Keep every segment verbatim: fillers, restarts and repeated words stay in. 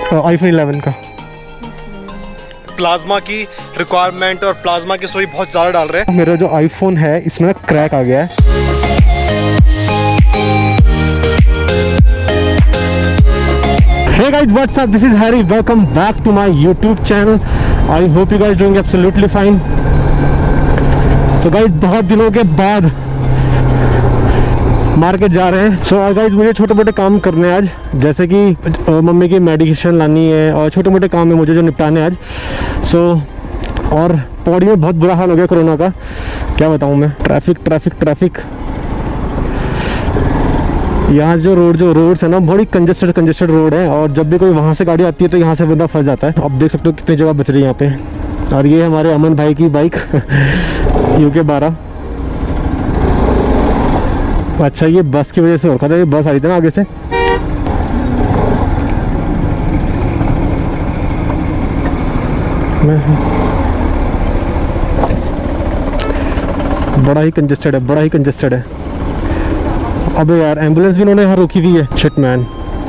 IPhone eleven का। Plasma की requirement और प्लाज्मा की स्टोरी बहुत ज़्यादा डाल रहे हैं। मेरा जो आईफोन है इसमें क्रैक आ गया है। Hey guys, what's up? This is Harry. Welcome back to my YouTube channel. I hope you guys doing absolutely fine. So guys, बहुत दिनों के बाद मार्केट जा रहे हैं। सो गाइज मुझे छोटे मोटे काम करने हैं आज, जैसे कि मम्मी की मेडिकेशन लानी है और छोटे मोटे काम है मुझे जो निपटाने आज। सो so, और पौड़ी में बहुत बुरा हाल हो गया कोरोना का, क्या बताऊँ मैं। ट्रैफिक ट्रैफिक ट्रैफिक यहाँ जो रोड जो रोड्स है ना, बड़ी कंजेस्टेड कंजेस्टेड रोड है, और जब भी कोई वहाँ से गाड़ी आती है तो यहाँ से बंदा फंस जाता है। अब देख सकते हो कितनी जगह बच रही है यहाँ पे। और ये हमारे अमन भाई की बाइक यू के बारह। अच्छा, ये बस की वजह से हो रखा था, ये बस आ रही थी ना आगे से। बड़ा ही कंजेस्टेड है, बड़ा ही कंजेस्टेड है। अबे यार, एम्बुलेंस भी इन्होंने यहाँ रोकी हुई है। Shit man.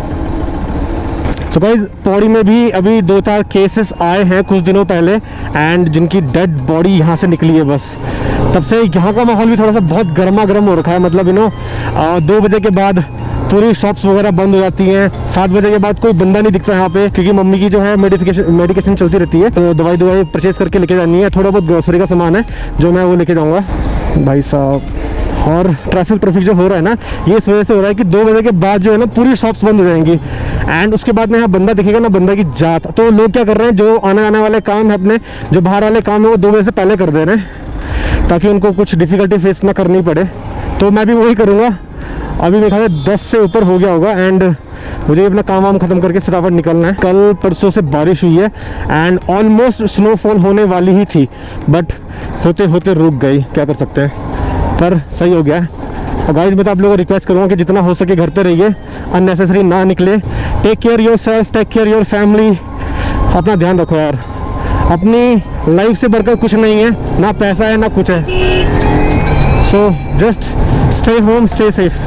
So guys, Pauri में भी अभी दो चार केसेस आए हैं कुछ दिनों पहले, एंड जिनकी डेड बॉडी यहाँ से निकली है बस। तब से यहाँ का माहौल भी थोड़ा सा बहुत गर्मा गर्म हो रखा है। मतलब यू नो दो बजे के बाद पूरी शॉप्स वगैरह बंद हो जाती हैं। सात बजे के बाद कोई बंदा नहीं दिखता यहाँ पे, क्योंकि मम्मी की जो है मेडिकेशन मेडिकेशन चलती रहती है, तो दवाई दवाई परचेज करके लेके जानी है। थोड़ा बहुत ग्रोसरी का सामान है जो मैं वो लेके जाऊँगा भाई साहब। और ट्रैफिक ट्रैफिक जो हो रहा है ना, ये इस वजह से हो रहा है कि दो बजे के बाद जो है ना पूरी शॉप्स बंद हो जाएंगी, एंड उसके बाद में यहाँ बंदा दिखेगा ना बंदा की जात। तो लोग क्या कर रहे हैं, जो आने आने वाले काम है अपने, जो बाहर वाले काम है वो दो बजे से पहले कर दे रहे हैं, ताकि उनको कुछ डिफ़िकल्टी फेस ना करनी पड़े। तो मैं भी वही करूँगा। अभी मेरे ख्याल से दस से ऊपर हो गया होगा, एंड मुझे अपना काम वाम ख़त्म करके फटाफट निकलना है। कल परसों से बारिश हुई है एंड ऑलमोस्ट स्नोफॉल होने वाली ही थी, बट होते होते रुक गई। क्या कर सकते हैं, पर सही हो गया। और गाइस, मैं तो आप लोगों को रिक्वेस्ट करूँगा कि जितना हो सके घर पे रहिए, अननेसेसरी ना निकले। Take care yourself, take care your family. अपना ध्यान रखो यार। अपनी लाइफ से बढ़कर कुछ नहीं है, ना पैसा है ना कुछ है। So just stay home, stay safe.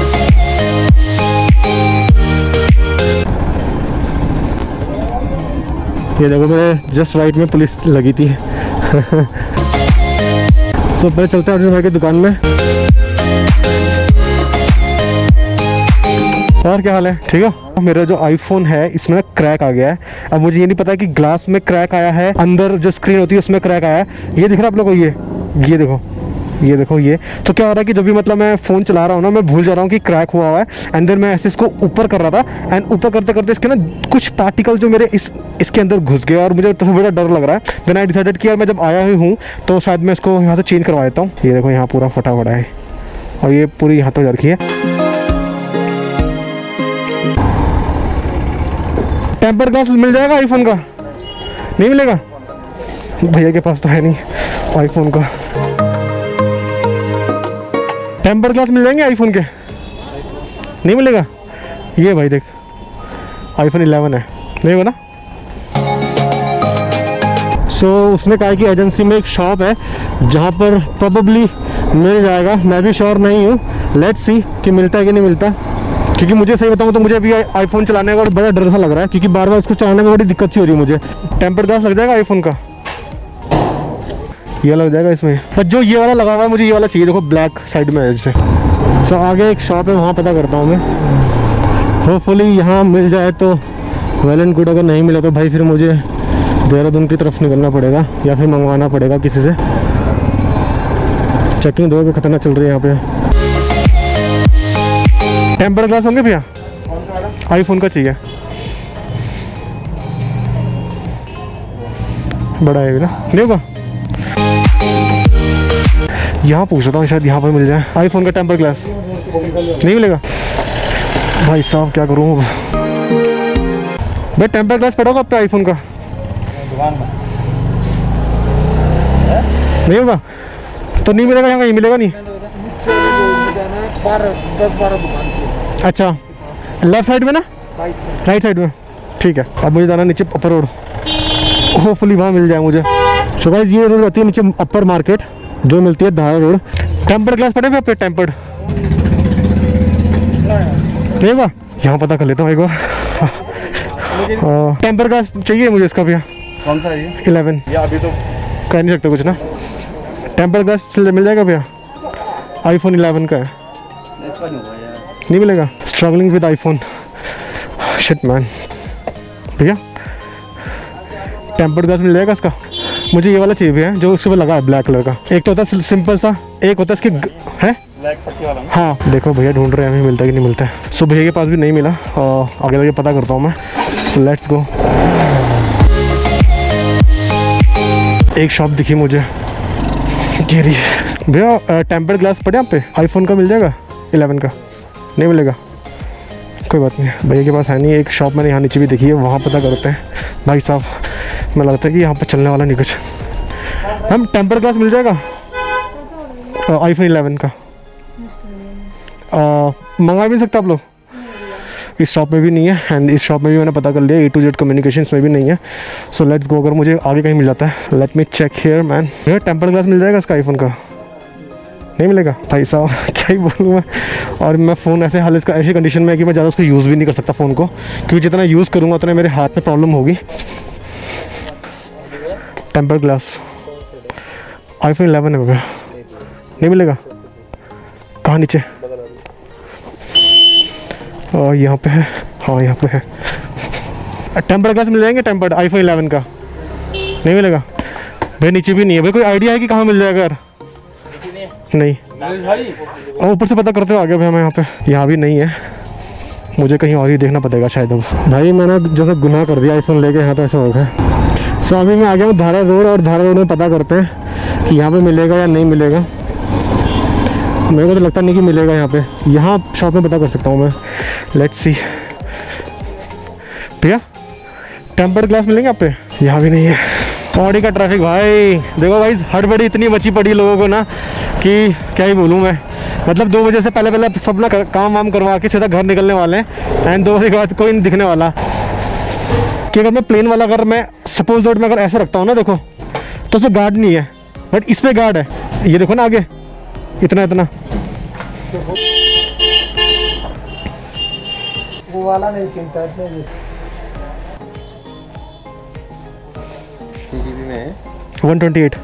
ये देखो, मेरे जस्ट राइट में पुलिस लगी थी। सो so, पहले चलते हैं अर्जुन भाई की दुकान में। और क्या हाल है, ठीक है। मेरा जो आईफोन है इसमें क्रैक आ गया है। अब मुझे ये नहीं पता कि ग्लास में क्रैक आया है, अंदर जो स्क्रीन होती है उसमें क्रैक आया है। ये दिख रहा है आप लोगों को, ये ये देखो, ये देखो ये। तो क्या हो रहा है कि जब भी मतलब मैं फ़ोन चला रहा हूँ ना, मैं भूल जा रहा हूँ कि क्रैक हुआ हुआ है। एंड देन मैं ऐसे इसको ऊपर कर रहा था, एंड ऊपर करते करते इसके ना कुछ पार्टिकल जो मेरे इस इसके अंदर घुस गए, और मुझे तो बड़ा डर लग रहा है। देन आई डिसाइडेड कि यार मैं जब आया ही हूँ तो शायद मैं इसको यहाँ से चेंज करवा देता हूँ। ये देखो, यहाँ पूरा फटा फटा है, और ये पूरी यहाँ तक जा रखी है। टेम्पर ग्लास मिल जाएगा आईफोन का? नहीं मिलेगा, भैया के पास तो है नहीं आईफोन का। टेम्पर ग्लास मिल जाएंगे आईफोन के? नहीं मिलेगा। ये भाई देख, आईफोन इलेवन है, नहीं बना। सो so, उसने कहा कि एजेंसी में एक शॉप है जहाँ पर प्रोबेबली मिल जाएगा। मैं भी श्योर नहीं हूँ, लेट्स सी कि मिलता है कि नहीं मिलता। क्योंकि मुझे सही बताऊँ तो मुझे अभी आईफोन चलाने का बड़ा डर सा लग रहा है, क्योंकि बार बार उसको चलाने में बड़ी दिक्कत सी हो रही है मुझे। टेम्पर ग्लास लग जाएगा आईफोन का? ये लग जाएगा इसमें, पर जो ये वाला लगा हुआ है मुझे ये वाला चाहिए। देखो ब्लैक साइड में है। सो आगे एक शॉप है, वहाँ पता करता हूँ मैं। होपफुली यहाँ मिल जाए तो वेल एंड गुड। अगर नहीं मिला तो भाई फिर मुझे देहरादून की तरफ निकलना पड़ेगा, या फिर मंगवाना पड़ेगा किसी से। चेकिंग दो खतरनाक चल रही है यहाँ पे। टेम्पर ग्लास होंगे भैया? आईफोन का चाहिए, बड़ा है ना, नहीं होगा? यहाँ पूछ रहा हूँ, शायद यहाँ पर मिल जाए आईफोन का टेम्पर ग्लास। नहीं मिलेगा भाई साहब, क्या करूँ भाई। टेम्पर ग्लास पड़ा होगा आप पे आईफोन का? नहीं होगा तो नहीं मिलेगा। यहाँ कहीं मिलेगा नहीं। अच्छा, लेफ्ट साइड में ना, राइट साइड में, ठीक है। अब मुझे जाना नीचे अपर रोड, होपफुली वहाँ मिल जाए मुझे। सो गाइस, ये रोड आती है नीचे अपर मार्केट, जो मिलती है धारा रोड। टेम्पर्ड ग्लास पड़े पे टेम्पर्ड नहीं होगा? यहाँ पता कर लेता हूँ एक बार। टेम्पर ग्लास चाहिए मुझे इसका भैया। कौन सा है ये? इलेवन। या अभी तो कह नहीं सकते कुछ ना। टेम्पर ग्लास मिल जाएगा भैया? आईफोन इलेवन का है। इसका नहीं होगा यार। नहीं मिलेगा? Struggling with iPhone, shit man. भैया टेम्पर्ड ग्लास मिल जाएगा इसका? मुझे ये वाला चाहिए भैया जो उसके ऊपर लगा है ब्लैक कलर का। एक तो होता है सिंपल सा, एक होता है इसके ग... है ब्लैक पट्टी वाला। हाँ देखो भैया ढूंढ रहे हैं, हमें मिलता है कि नहीं मिलता है। सो भैया के पास भी नहीं मिला और आगे जाके पता करता हूँ मैं। So let's go. एक शॉप दिखी मुझे, ये रही। भैया टेम्पर्ड ग्लास पड़े आप पे? आईफोन का मिल जाएगा? इलेवन का नहीं मिलेगा? कोई बात नहीं, भैया के पास है नहीं। एक शॉप मैंने यहाँ नीचे भी देखी है, वहाँ पता करते हैं। भाई साहब मैं लगता है कि यहाँ पर चलने वाला नहीं कुछ। हम टेम्पर्ड ग्लास मिल जाएगा आईफोन इलेवन का? मंगा भी नहीं सकते आप लोग? इस शॉप में भी नहीं है एंड इस शॉप में भी मैंने पता कर लिया, ए टू जेड कम्युनिकेशंस में भी नहीं है। So let's go. अगर मुझे आगे कहीं मिल जाता है, let me check here man. भैया टेम्पर्ड ग्लास मिल जाएगा इसका आईफोन का? नहीं मिलेगा? भाई साहब क्या ही बोलूँ मैं। और मैं फ़ोन ऐसे हाल इसका ऐसी कंडीशन में है कि मैं ज़्यादा उसको यूज़ भी नहीं कर सकता फ़ोन को, क्योंकि जितना यूज़ करूँगा उतना मेरे हाथ में प्रॉब्लम होगी। टेम्पर्ड ग्लास आईफोन इलेवन है भैया, नहीं मिलेगा? कहाँ नीचे? और यहाँ पे है, हाँ यहाँ पे है। टेम्पर्ड ग्लास मिल जाएंगे? टेम्पर्ड आईफोन इलेवन का नहीं मिलेगा भाई? नीचे भी नहीं है भाई? कोई आइडिया है कि कहाँ मिल जाएगा यार? नहीं। और ऊपर से पता करते हो आगे भाई मैं यहाँ पे, यहाँ भी नहीं है। मुझे कहीं और ही देखना पड़ेगा शायद। अब भाई मैंने जैसा गुनाह कर दिया आईफोन लेके, यहाँ तो ऐसा हो गया। सो अभी मैं आ गया हूँ धारा रोड, और धारा रोड में पता करते हैं कि यहाँ पे मिलेगा या नहीं मिलेगा। मेरे को तो लगता नहीं कि मिलेगा यहाँ पे। यहाँ शॉप में पता कर सकता हूँ मैं। Let's see. भैया टेम्पर्ड ग्लास मिलेंगे आप पे? यहाँ भी नहीं है। ऑडी का ट्रैफिक भाई देखो भाई, हड़बड़ी इतनी मची पड़ी लोगों को ना कि क्या ही बोलूँ मैं। मतलब दो बजे से पहले पहले सब ना काम वाम करवा के सीधा घर निकलने वाले हैं एंड दो बजे के बाद कोई नहीं दिखने वाला। कि अगर मैं प्लेन वाला, अगर मैं सपोज रोड में अगर ऐसे रखता हूँ ना देखो, तो उसमें गार्ड नहीं है, बट इस पर गार्ड है। ये देखो ना आगे इतना इतना। वो वाला नहीं चिंता है। जीबी में है वन ट्वेंटी एट।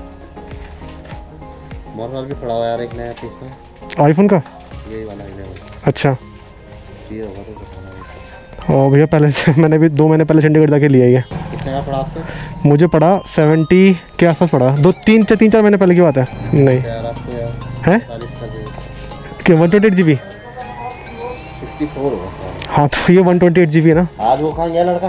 मॉडल भी पड़ा हुआ यार एक नया पीस में आईफोन का? यही वाला है। अच्छा ये होगा तो बताना। और भैया पहले से मैंने भी दो महीने पहले चंडीगढ़ जाके लिया ही है। कितने का पड़ा आपको? मुझे पड़ा सेवेंटी के आसपास पड़ा। दो तीन तीन चार महीने पहले की बात है। नहीं यार आपको यार है कि one twenty eight G B? Fifty four होगा। हाँ तो ये one twenty eight G B है ना। आज वो कहाँ गया लड़का?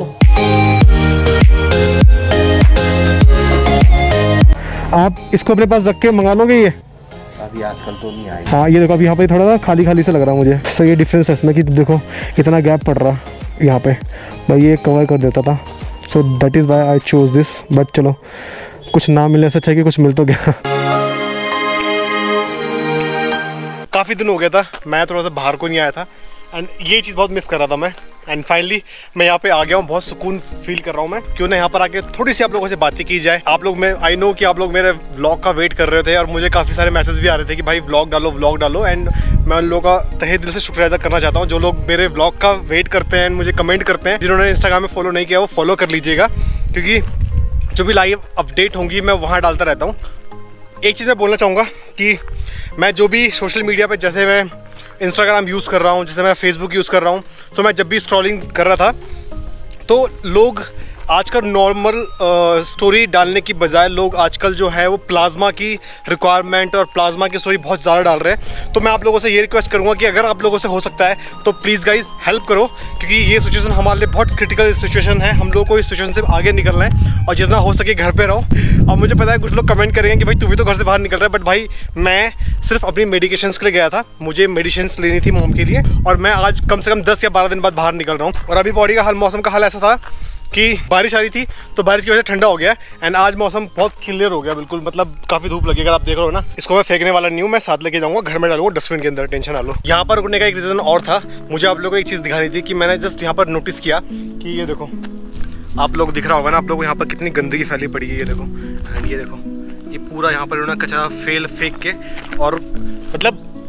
आप इसको अपने पास रख के मंगा लोगे ये? अभी आजकल तो नहीं आएगा। हाँ ये देखो अभी यहाँ पे थोड़ा सा खाली खाली से लग रहा है मुझे। सो ये डिफरेंस है इसमें कि देखो इतना गैप पड़ रहा है यहाँ पे। भाई ये कवर कर देता था। So that is why I choose this. But चलो कुछ ना मिलने से अच्छा कि कुछ मिल तो गया। काफ़ी दिन हो गया था, मैं थोड़ा सा बाहर को नहीं आया था एंड ये चीज़ बहुत मिस कर रहा था मैं। एंड फाइनली मैं यहाँ पे आ गया हूँ, बहुत सुकून फील कर रहा हूँ मैं। क्यों ना यहाँ पर आके थोड़ी सी आप लोगों से बातें की जाए। आप लोग, मैं आई नो कि आप लोग मेरे व्लॉग का वेट कर रहे थे और मुझे काफ़ी सारे मैसेज भी आ रहे थे कि भाई व्लॉग डालो व्लॉग डालो। एंड मैं उन लोगों का तहे दिल से शुक्रिया अदा करना चाहता हूँ जो लोग मेरे व्लॉग का वेट करते हैं, मुझे कमेंट करते हैं। जिन्होंने इंस्टाग्राम में फॉलो नहीं किया वो फॉलो कर लीजिएगा, क्योंकि जो भी लाइव अपडेट होंगी मैं वहाँ डालता रहता हूँ। एक चीज़ मैं बोलना चाहूँगा कि मैं जो भी सोशल मीडिया पे, जैसे मैं इंस्टाग्राम यूज़ कर रहा हूँ, जैसे मैं फेसबुक यूज़ कर रहा हूँ, सो मैं जब भी स्क्रॉलिंग कर रहा था तो लोग आजकल नॉर्मल स्टोरी डालने की बजाय लोग आजकल जो है वो प्लाज्मा की रिक्वायरमेंट और प्लाज्मा की स्टोरी बहुत ज़्यादा डाल रहे हैं। तो मैं आप लोगों से ये रिक्वेस्ट करूँगा कि अगर आप लोगों से हो सकता है तो प्लीज़ गाइज हेल्प करो, क्योंकि ये सिचुएशन हमारे लिए बहुत क्रिटिकल सिचुएशन है। हम लोग को इस सिचुएशन से आगे निकलना है और जितना हो सके घर पर रहो। और मुझे पता है कुछ लोग कमेंट करेंगे कि भाई तू भी तो घर से बाहर निकल रहा है, बट भाई मैं सिर्फ अपनी मेडिकेशंस के लिए गया था। मुझे मेडिसिन्स लेनी थी मॉम के लिए और मैं आज कम से कम दस या बारह दिन बाद बाहर निकल रहा हूँ। और अभी बॉडी का हाल, मौसम का हाल ऐसा था कि बारिश आ रही थी तो बारिश की वजह से ठंडा हो गया एंड आज मौसम बहुत क्लियर हो गया बिल्कुल। मतलब काफ़ी धूप लगी, अगर आप देख रहे हो ना। इसको मैं फेंकने वाला नहीं हूँ, मैं साथ लेके जाऊँगा, घर में डालूंगा डस्टबिन के अंदर, टेंशन ना लो। यहाँ पर रुकने का एक रीज़न और था, मुझे आप लोगों को एक चीज़ दिखानी थी कि मैंने जस्ट यहाँ पर नोटिस किया कि ये देखो, आप लोग दिख रहा होगा ना आप लोगों को, यहाँ पर कितनी गंदगी फैली पड़ी है। ये देखो एंड ये देखो, ये पूरा यहाँ पर उन्होंने कचरा फेल फेंक के, और मतलब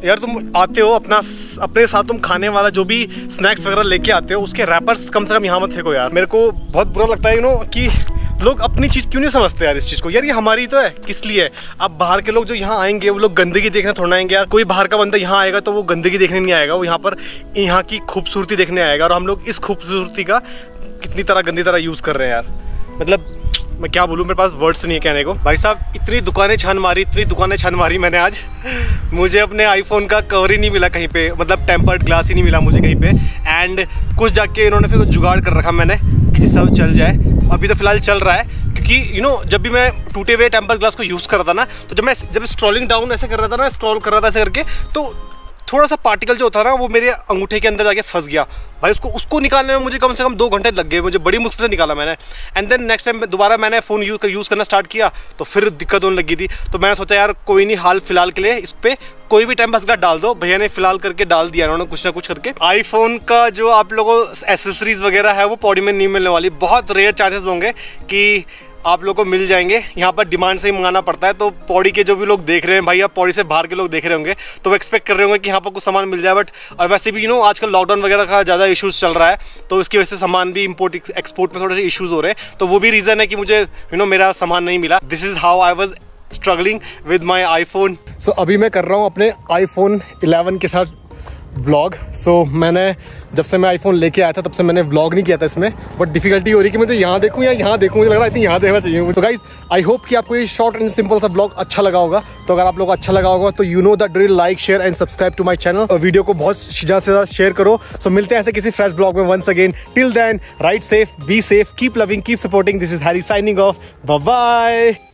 यार तुम आते हो अपना अपने साथ तुम खाने वाला जो भी स्नैक्स वगैरह लेके आते हो उसके रैपर्स कम से कम यहाँ मत फेंको यार। मेरे को बहुत बुरा लगता है यू नो कि लोग अपनी चीज़ क्यों नहीं समझते यार इस चीज़ को। यार ये हमारी तो है, किस लिए है? अब बाहर के लोग जो यहाँ आएंगे वो लोग गंदगी देखने थोड़ा आएंगे यार। कोई बाहर का बंदा यहाँ आएगा तो वो गंदगी देखने नहीं आएगा, वो यहाँ पर यहाँ की खूबसूरती देखने आएगा। और हम लोग इस खूबसूरती का कितनी तरह गंदी तरह यूज़ कर रहे हैं यार। मतलब मैं क्या बोलूँ, मेरे पास वर्ड्स नहीं है कहने को। भाई साहब इतनी दुकानें छान मारी, इतनी दुकानें छान मारी मैंने आज, मुझे अपने आईफोन का कवर ही नहीं मिला कहीं पे, मतलब टेम्पर्ड ग्लास ही नहीं मिला मुझे कहीं पे। एंड कुछ जाके इन्होंने फिर जुगाड़ कर रखा मैंने कि जिस तरह चल जाए। अभी तो फिलहाल चल रहा है क्योंकि यू you नो know, जब भी मैं टूटे हुए टेम्पर्ड ग्लास को यूज़ कर रहा था ना, तो जब मैं जब स्क्रॉलिंग डाउन ऐसे कर रहा था ना, स्क्रॉल कर रहा था ऐसे करके, तो थोड़ा सा पार्टिकल जो होता है ना वो मेरे अंगूठे के अंदर जाके फंस गया। भाई उसको उसको निकालने में मुझे कम से कम दो घंटे लग गए, मुझे बड़ी मुश्किल से निकाला मैंने। एंड देन नेक्स्ट टाइम दोबारा मैंने फ़ोन यूज़ यूज़ करना स्टार्ट किया तो फिर दिक्कत होने लगी थी। तो मैंने सोचा यार कोई नहीं, हाल फिलहाल के लिए इस पर कोई भी टाइम पास का डाल दो। भैया ने फिलहाल करके डाल दिया उन्होंने कुछ ना कुछ करके। आईफोन का जो आप लोगों को एसेसरीज वगैरह है वो पौड़ी में नहीं मिलने वाली, बहुत रेयर चांसेस होंगे कि आप लोगों को मिल जाएंगे। यहाँ पर डिमांड से ही मंगाना पड़ता है। तो पौड़ी के जो भी लोग देख रहे हैं भाई, आप पौड़ी से बाहर के लोग देख रहे होंगे तो वो एक्सपेक्ट कर रहे होंगे कि यहाँ पर कुछ सामान मिल जाए। बट और वैसे भी यू नो आजकल लॉकडाउन वगैरह का ज़्यादा इश्यूज़ चल रहा है, तो इसकी वजह से सामान भी इंपोर्ट एक्सपोर्ट में थोड़े से इश्यूज़ हो रहे हैं। तो वो भी रीज़न है कि मुझे यू नो मेरा सामान नहीं मिला। This is how I was struggling with my iPhone. So अभी मैं कर रहा हूँ अपने आईफोन इलेवन के साथ व्लॉग। सो so, मैंने जब से मैं आईफोन लेके आया था तब से मैंने व्लॉग नहीं किया था इसमें, बट डिफिकल्टी हो रही है कि मुझे यहाँ देखूँ या यहाँ देखूँ। मुझे लग रहा है यहाँ देखना चाहिए। तो गाइज आई होप कि आपको ये शॉर्ट एंड सिंपल सा व्लॉग अच्छा लगा होगा। तो अगर आप लोग को अच्छा लगा होगा तो you know the drill, like share and subscribe to my channel. और वीडियो को बहुत ज़्यादा से ज़्यादा शेयर करो। सो so, मिलते हैं ऐसे किसी फ्रेश ब्लॉग में once again. Till then ride safe, be safe, keep loving, keep supporting. This is Harry signing off, bye bye.